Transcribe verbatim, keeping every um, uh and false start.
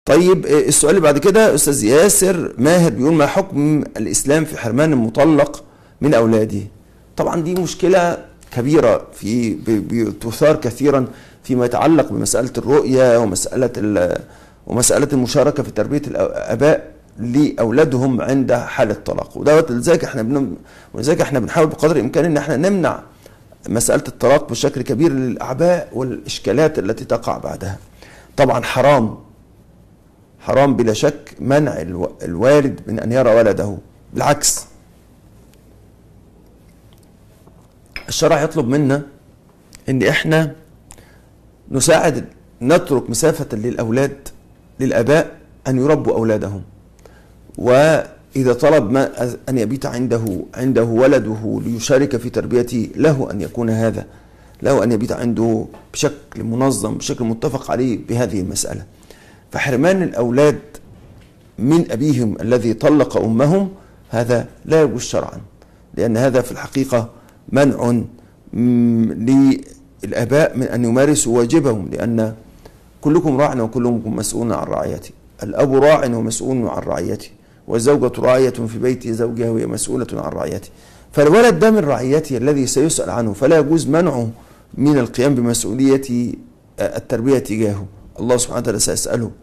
طيب السؤال اللي بعد كده أستاذ ياسر ماهر بيقول ما حكم الإسلام في حرمان المطلق من أولاده؟ طبعا دي مشكلة كبيرة في بتثار كثيرا فيما يتعلق بمسألة الرؤية ومسألة ومسألة المشاركة في تربية الآباء لأولادهم عند حالة طلاق، ودوت لذلك احنا بن ولذلك احنا بنحاول بقدر الإمكان إن احنا نمنع مسألة الطلاق بشكل كبير للأعباء والإشكالات التي تقع بعدها. طبعا حرام حرام بلا شك منع الوالد من أن يرى ولده، بالعكس الشرع يطلب منا ان احنا نساعد، نترك مسافة للأولاد للآباء أن يربوا أولادهم، وإذا طلب ما أن يبيت عنده عنده ولده ليشارك في تربيته له أن يكون هذا، له أن يبيت عنده بشكل منظم بشكل متفق عليه بهذه المسألة. فحرمان الأولاد من أبيهم الذي طلق أمهم هذا لا يجوز شرعا، لأن هذا في الحقيقة منع للآباء من أن يمارسوا واجبهم، لأن كلكم راع وكلكم مسؤول عن رعيته. الأب راع ومسؤول عن رعيته، والزوجة راعية في بيت زوجها وهي مسؤولة عن رعيته. فالولد ده من رعيته الذي سيسأل عنه، فلا يجوز منعه من القيام بمسؤولية التربية تجاهه. الله سبحانه وتعالى سيسأله